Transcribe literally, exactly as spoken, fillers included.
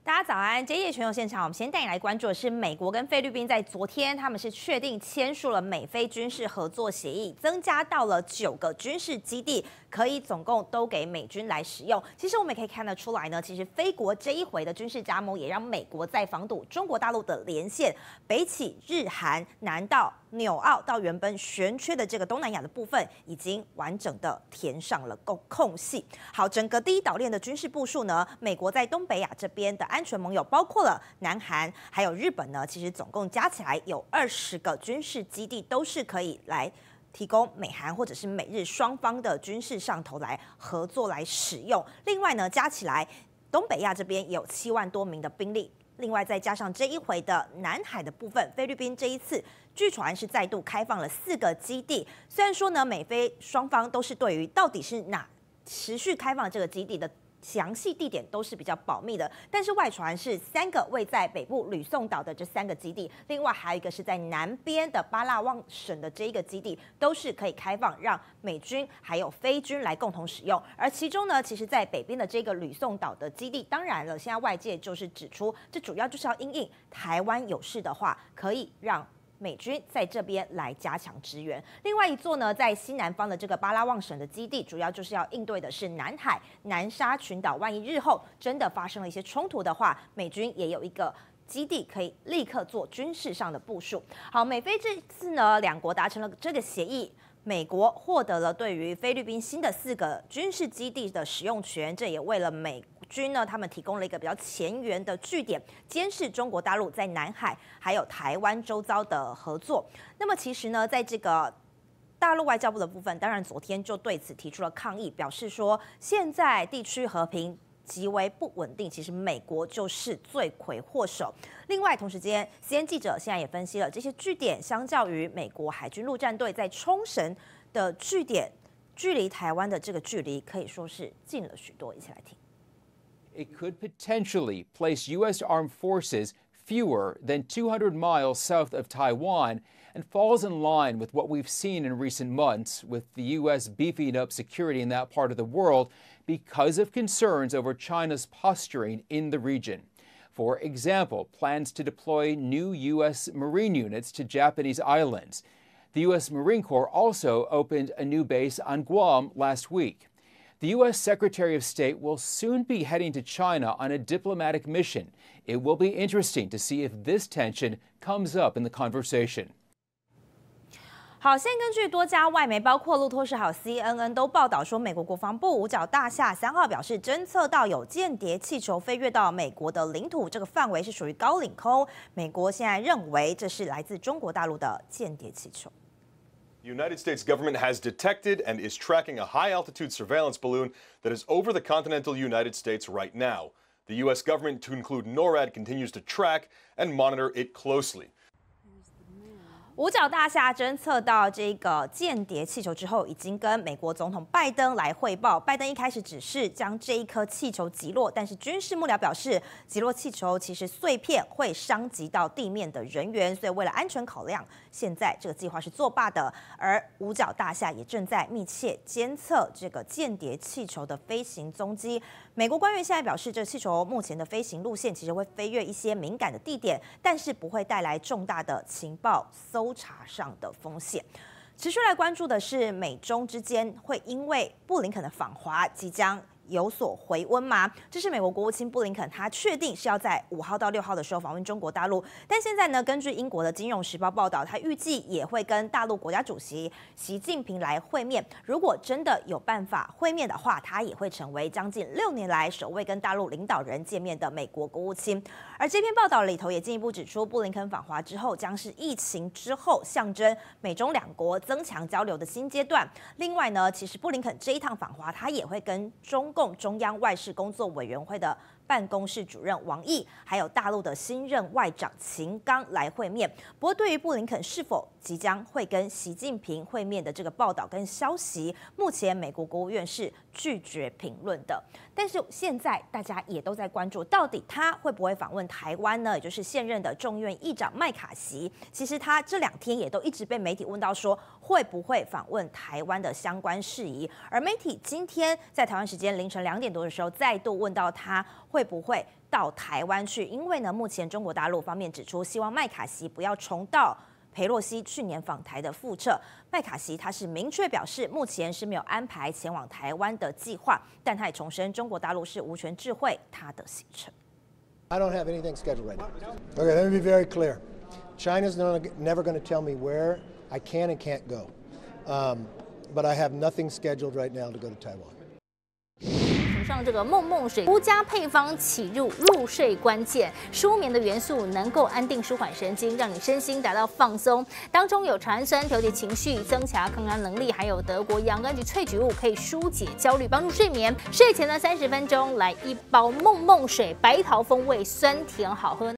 大家早安，这一页全球现场，我们先带你来关注的是美国跟菲律宾在昨天，他们是确定签署了美菲军事合作协议，增加到了九个军事基地，可以总共都给美军来使用。其实我们也可以看得出来呢，其实菲国这一回的军事加盟，也让美国在防堵中国大陆的连线，北起日韩，南到纽澳，到原本悬缺的这个东南亚的部分，已经完整的填上了空空隙。好，整个第一岛链的军事部署呢，美国在东北亚这边的安全盟友包括了南韩还有日本呢，其实总共加起来有二十个军事基地，都是可以来提供美韩或者是美日双方的军事上头来合作来使用。另外呢，加起来东北亚这边也有七万多名的兵力。另外再加上这一回的南海的部分，菲律宾这一次据传是再度开放了四个基地。虽然说呢，美菲双方都是对于到底是哪持续开放这个基地的详细地点都是比较保密的，但是外传是三个位在北部吕宋岛的这三个基地，另外还有一个是在南边的巴拉望省的这一个基地，都是可以开放让美军还有菲军来共同使用。而其中呢，其实在北边的这个吕宋岛的基地，当然了，现在外界就是指出，这主要就是要因应台湾有事的话，可以让美军在这边来加强支援。另外一座呢，在西南方的这个巴拉望省的基地，主要就是要应对的是南海南沙群岛，万一日后真的发生了一些冲突的话，美军也有一个基地可以立刻做军事上的部署。好，美菲这次呢，两国达成了这个协议。美国获得了对于菲律宾新的四个军事基地的使用权，这也为了美军呢，他们提供了一个比较前沿的据点，监视中国大陆在南海还有台湾周遭的合作。那么其实呢，在这个大陆外交部的部分，当然昨天就对此提出了抗议，表示说现在地区和平极为不稳定，其实美国就是罪魁祸首。另外，同时间，C N 记者现在也分析了这些据点，相较于美国海军陆战队在冲绳的据点，距离台湾的这个距离可以说是近了许多。一起来听。 It could potentially place U S armed forces fewer than two hundred miles south of Taiwan and falls in line with what we've seen in recent months, with the U S beefing up security in that part of the world because of concerns over China's posturing in the region. For example, plans to deploy new U S Marine units to Japanese islands. The U S Marine Corps also opened a new base on Guam last week. The U S Secretary of State will soon be heading to China on a diplomatic mission. It will be interesting to see if this tension comes up in the conversation. 好，现在根据多家外媒，包括路透社还有 C N N 都报道说，美国国防部五角大厦三号表示，侦测到有间谍气球飞越到美国的领土，这个范围是属于高领空。美国现在认为这是来自中国大陆的间谍气球。 The United States government has detected and is tracking a high-altitude surveillance balloon that is over the continental United States right now. The U S government, to include NORAD, continues to track and monitor it closely. 五角大厦侦测到这个间谍气球之后，已经跟美国总统拜登来汇报。拜登一开始只是将这一颗气球击落，但是军事幕僚表示，击落气球其实碎片会伤及到地面的人员，所以为了安全考量，现在这个计划是作罢的。而五角大厦也正在密切监测这个间谍气球的飞行踪迹。美国官员现在表示，这气球目前的飞行路线其实会飞越一些敏感的地点，但是不会带来重大的情报搜查上的风险。持续来关注的是，美中之间会因为布林肯的访华即将有所回温吗？这是美国国务卿布林肯，他确定是要在五号到六号的时候访问中国大陆。但现在呢，根据英国的《金融时报》报道，他预计也会跟大陆国家主席习近平来会面。如果真的有办法会面的话，他也会成为将近六年来首位跟大陆领导人见面的美国国务卿。而这篇报道里头也进一步指出，布林肯访华之后，将是疫情之后象征美中两国增强交流的新阶段。另外呢，其实布林肯这一趟访华，他也会跟中共中央外事工作委员会的办公室主任王毅，还有大陆的新任外长秦刚来会面。不过，对于布林肯是否即将会跟习近平会面的这个报道跟消息，目前美国国务院是拒绝评论的。但是现在大家也都在关注，到底他会不会访问台湾呢？也就是现任的众院议长麦卡锡，其实他这两天也都一直被媒体问到说，会不会访问台湾的相关事宜。而媒体今天在台湾时间凌晨两点多的时候，再度问到他会不会到台湾去，因为呢，目前中国大陆方面指出，希望麦卡锡不要重蹈裴洛西去年访台的覆辙。麦卡锡他是明确表示，目前是没有安排前往台湾的计划，但他也重申，中国大陆是无权智慧他的行程。 I don't have anything scheduled right now. Okay, let me be very clear. China's never going to tell me where I can and can't go, um, but I have nothing scheduled right now to go to Taiwan. 上这个梦梦水独家配方起入入睡关键，舒眠的元素能够安定舒缓神经，让你身心达到放松。当中有茶氨酸调节情绪、增强抗压能力，还有德国洋甘菊萃取物可以疏解焦虑，帮助睡眠。睡前呢三十分钟来一包梦梦水，白桃风味，酸甜好喝。